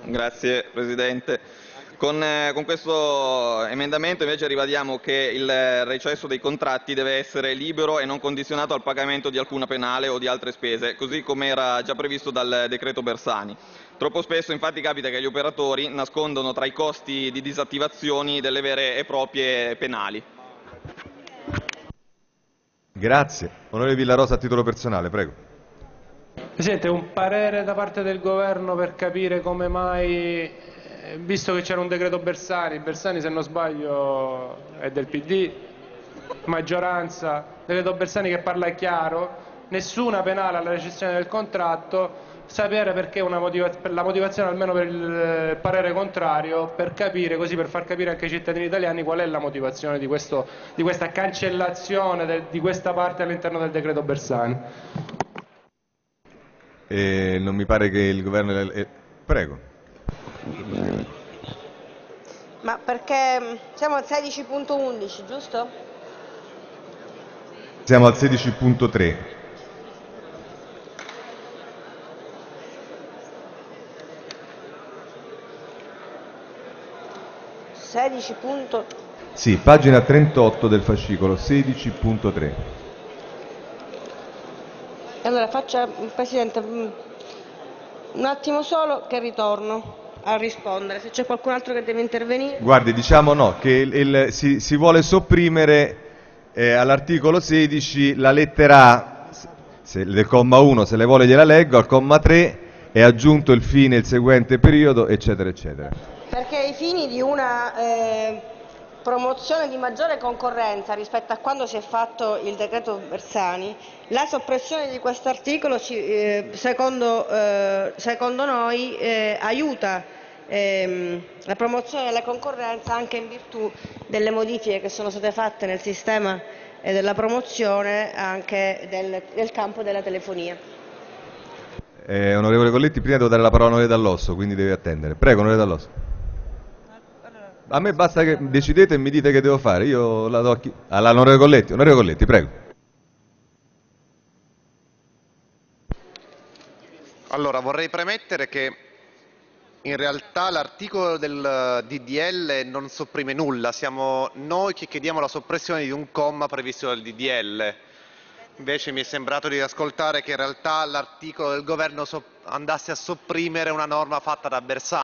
Grazie Presidente. Con questo emendamento invece ribadiamo che il recesso dei contratti deve essere libero e non condizionato al pagamento di alcuna penale o di altre spese, così come era già previsto dal decreto Bersani. Troppo spesso infatti capita che gli operatori nascondono tra i costi di disattivazioni delle vere e proprie penali. Grazie. Onorevole Villarosa a titolo personale, prego. Presidente, un parere da parte del governo per capire come mai, visto che c'era un decreto Bersani se non sbaglio è del PD, maggioranza, decreto Bersani che parla chiaro, nessuna penale alla rescissione del contratto, sapere perché la motivazione almeno per il parere contrario, per capire, così per far capire anche ai cittadini italiani qual è la motivazione di questa cancellazione di questa parte all'interno del decreto Bersani. Non mi pare che il governo... Prego. Ma perché siamo al 16.11, giusto? Siamo al 16.3. Sì, pagina 38 del fascicolo, 16.3. Allora faccia, Presidente, un attimo solo che ritorno a rispondere, se c'è qualcun altro che deve intervenire. Guardi, diciamo no, che si vuole sopprimere all'articolo 16 la lettera A del comma 1, se le vuole gliela leggo, al comma 3 è aggiunto il fine, il seguente periodo, eccetera, eccetera. Perché ai fini di una promozione di maggiore concorrenza rispetto a quando si è fatto il decreto Bersani, la soppressione di questo articolo secondo noi aiuta la promozione della concorrenza anche in virtù delle modifiche che sono state fatte nel sistema della promozione anche del campo della telefonia. Onorevole Colletti, prima devo dare la parola all'onorevole Dall'Osso, quindi deve attendere. Prego, onorevole Dall'Osso. A me basta che decidete e mi dite che devo fare, io la do all'onorevole Colletti. Onorevole Colletti, prego. Allora, vorrei premettere che in realtà l'articolo del DDL non sopprime nulla, siamo noi che chiediamo la soppressione di un comma previsto dal DDL. Invece mi è sembrato di ascoltare che in realtà l'articolo del governo andasse a sopprimere una norma fatta da Bersani.